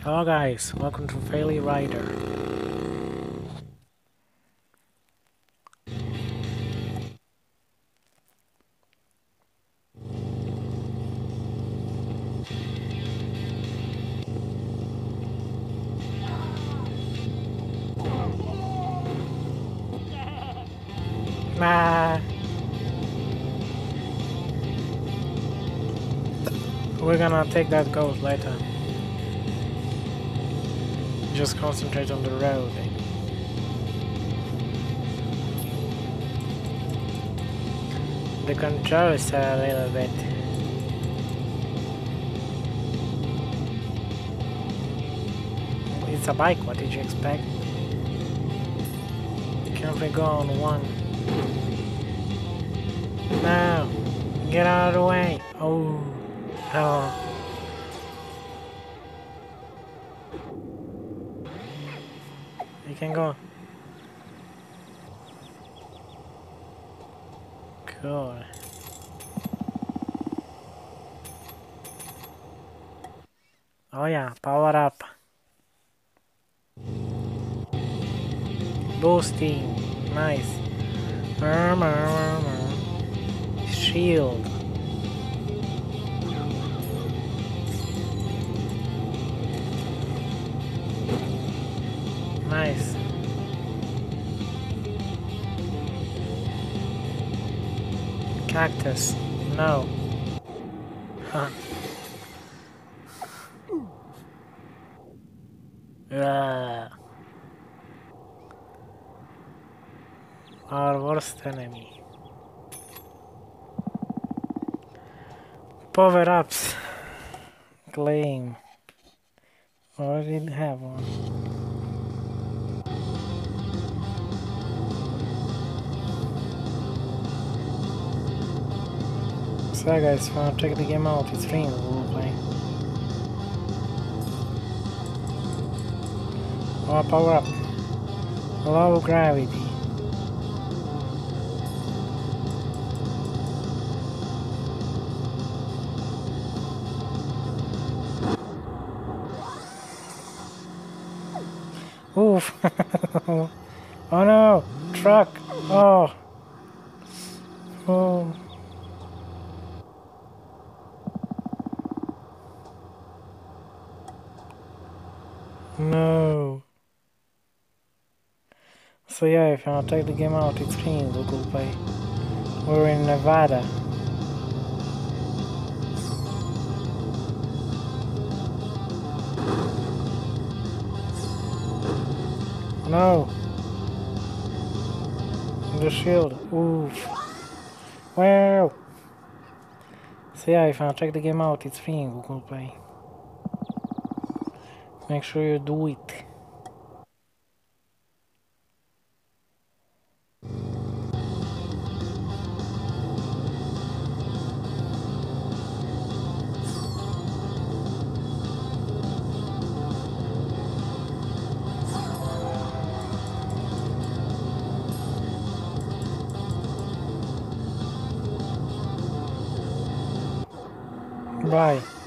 Hello guys, welcome to Faily Rider. Nah. We're gonna take that ghost later. Just concentrate on the road. The controls are a little bit. It's a bike, what did you expect? Can't we go on one? No! Get out of the way! Oh! Oh! You can go. Cool. Oh yeah, power up. Boosting. Nice. Shield. Nice. Cactus. No. Huh. Our worst enemy. Power-ups. Claim. Already have one. So guys, if you want to check the game out, it's free, we'll play. Oh, power up. Low gravity. Oof. Oh no! Truck! Oh! Oh! No! So yeah, if you want to take the game out, it's free in Google Play. We're in Nevada. No! The shield. Oof. Wow! So yeah, if you want to check the game out, it's free in Google Play. Make sure you do it. Bye.